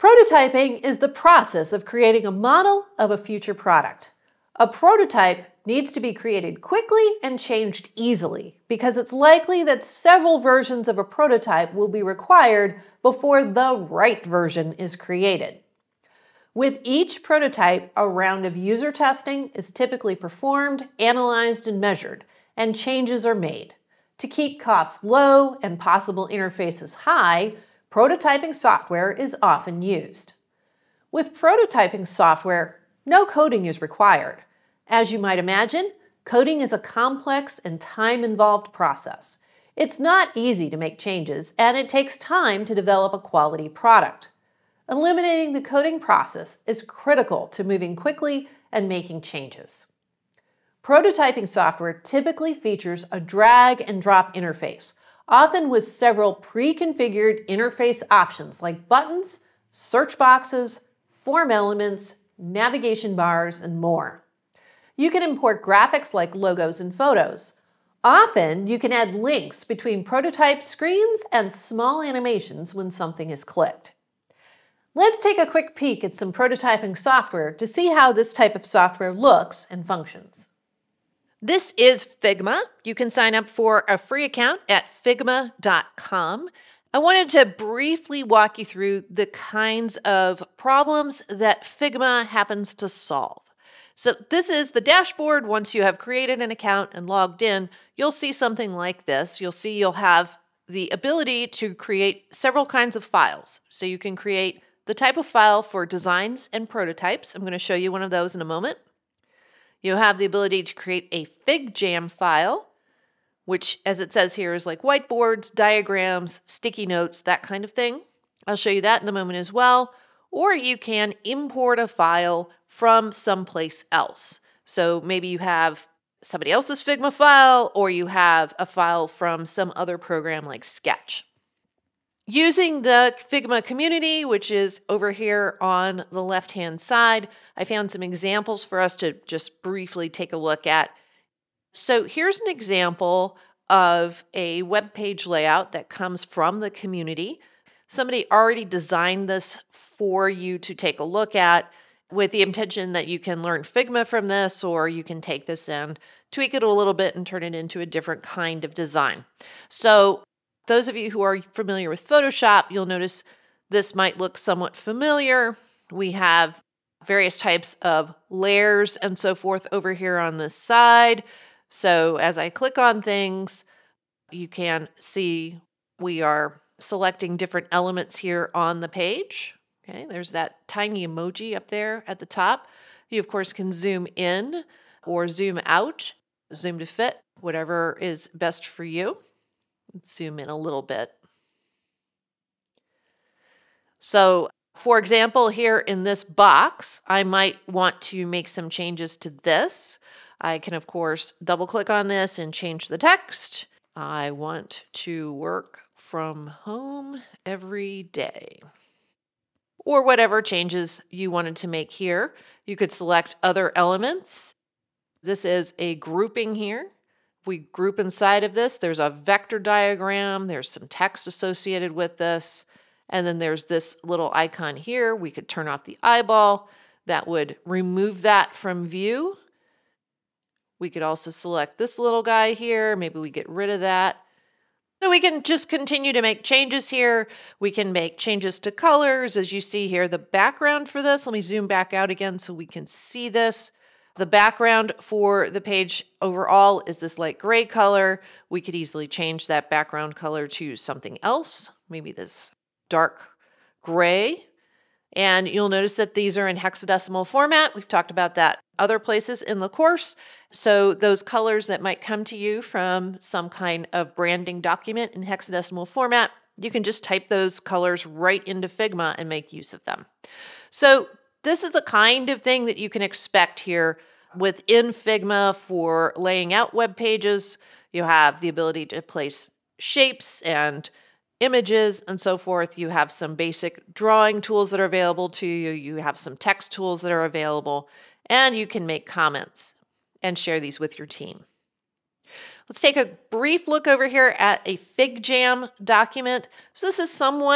Prototyping is the process of creating a model of a future product. A prototype needs to be created quickly and changed easily because it's likely that several versions of a prototype will be required before the right version is created. With each prototype, a round of user testing is typically performed, analyzed, and measured, and changes are made. To keep costs low and possible interfaces high, prototyping software is often used. With prototyping software, no coding is required. As you might imagine, coding is a complex and time-involved process. It's not easy to make changes, and it takes time to develop a quality product. Eliminating the coding process is critical to moving quickly and making changes. Prototyping software typically features a drag-and-drop interface, often with several pre-configured interface options like buttons, search boxes, form elements, navigation bars, and more. You can import graphics like logos and photos. Often, you can add links between prototype screens and small animations when something is clicked. Let's take a quick peek at some prototyping software to see how this type of software looks and functions. This is Figma. You can sign up for a free account at figma.com. I wanted to briefly walk you through the kinds of problems that Figma happens to solve. So this is the dashboard. Once you have created an account and logged in, you'll see something like this. You'll have the ability to create several kinds of files. So you can create the type of file for designs and prototypes. I'm going to show you one of those in a moment. You have the ability to create a FigJam file, which, as it says here, is like whiteboards, diagrams, sticky notes, that kind of thing. I'll show you that in a moment as well. Or you can import a file from someplace else. So maybe you have somebody else's Figma file, or you have a file from some other program like Sketch. Using the Figma community, which is over here on the left-hand side, I found some examples for us to just briefly take a look at. So here's an example of a web page layout that comes from the community. Somebody already designed this for you to take a look at with the intention that you can learn Figma from this, or you can take this and tweak it a little bit and turn it into a different kind of design. So those of you who are familiar with Photoshop, you'll notice this might look somewhat familiar. We have various types of layers and so forth over here on this side. So as I click on things, you can see we are selecting different elements here on the page. Okay, there's that tiny emoji up there at the top. You, of course, can zoom in or zoom out, zoom to fit, whatever is best for you. Let's zoom in a little bit. So, for example, here in this box, I might want to make some changes to this. I can, of course, double-click on this and change the text. I want to work from home every day. Or whatever changes you wanted to make here. You could select other elements. This is a grouping here. We group inside of this. There's a vector diagram. There's some text associated with this. And then there's this little icon here. We could turn off the eyeball. That would remove that from view. We could also select this little guy here. Maybe we get rid of that. So we can just continue to make changes here. We can make changes to colors. As you see here, the background for this, let me zoom back out again so we can see this. The background for the page overall is this light gray color. We could easily change that background color to something else, maybe this dark gray. And you'll notice that these are in hexadecimal format. We've talked about that other places in the course. So those colors that might come to you from some kind of branding document in hexadecimal format, you can just type those colors right into Figma and make use of them. So this is the kind of thing that you can expect here within Figma for laying out web pages. You have the ability to place shapes and images and so forth. You have some basic drawing tools that are available to you. You have some text tools that are available, and you can make comments and share these with your team. Let's take a brief look over here at a FigJam document. So this is somewhat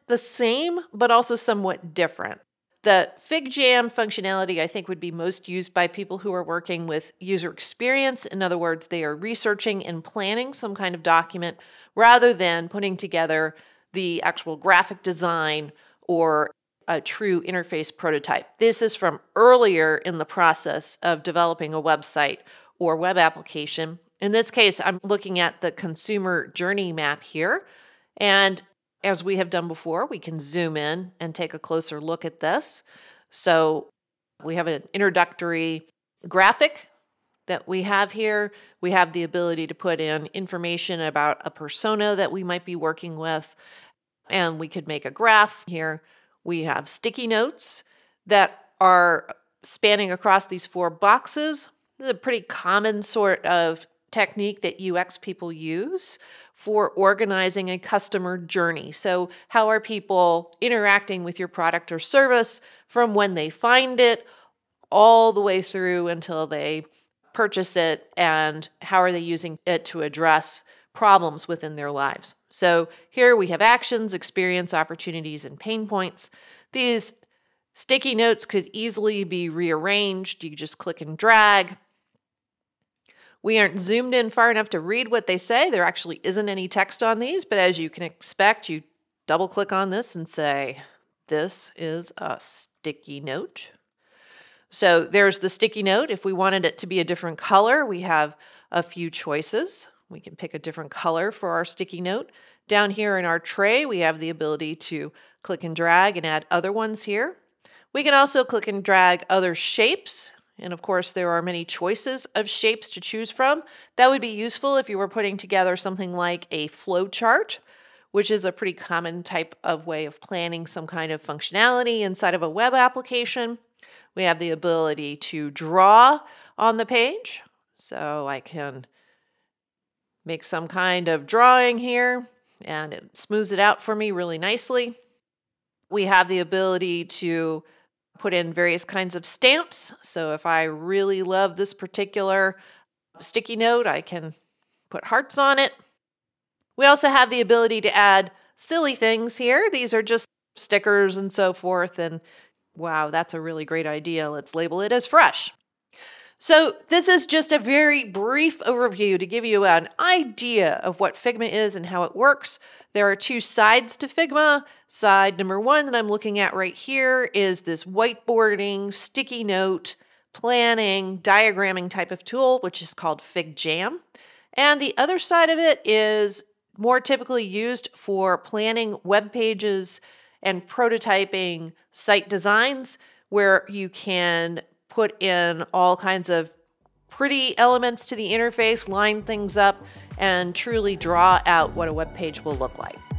the same, but also somewhat different. The FigJam functionality, I think, would be most used by people who are working with user experience. In other words, they are researching and planning some kind of document rather than putting together the actual graphic design or a true interface prototype. This is from earlier in the process of developing a website or web application. In this case, I'm looking at the consumer journey map here. And as we have done before, we can zoom in and take a closer look at this. So we have an introductory graphic that we have here. We have the ability to put in information about a persona that we might be working with, and we could make a graph here. We have sticky notes that are spanning across these 4 boxes. This is a pretty common sort of technique that UX people use for organizing a customer journey. So how are people interacting with your product or service from when they find it all the way through until they purchase it, and how are they using it to address problems within their lives? So here we have actions, experience, opportunities, and pain points. These sticky notes could easily be rearranged. You just click and drag. We aren't zoomed in far enough to read what they say. There actually isn't any text on these, but as you can expect, you double click on this and say, this is a sticky note. So there's the sticky note. If we wanted it to be a different color, we have a few choices. We can pick a different color for our sticky note. Down here in our tray, we have the ability to click and drag and add other ones here. We can also click and drag other shapes. And of course, there are many choices of shapes to choose from. That would be useful if you were putting together something like a flow chart, which is a pretty common type of way of planning some kind of functionality inside of a web application. We have the ability to draw on the page. So I can make some kind of drawing here, and it smooths it out for me really nicely. We have the ability to put in various kinds of stamps. So if I really love this particular sticky note, I can put hearts on it. We also have the ability to add silly things here. These are just stickers and so forth. And wow, that's a really great idea. Let's label it as fresh. So this is just a very brief overview to give you an idea of what Figma is and how it works. There are 2 sides to Figma. Side number 1 that I'm looking at right here is this whiteboarding, sticky note, planning, diagramming type of tool, which is called FigJam. And the other side of it is more typically used for planning web pages and prototyping site designs, where you can put in all kinds of pretty elements to the interface, line things up, and truly draw out what a web page will look like.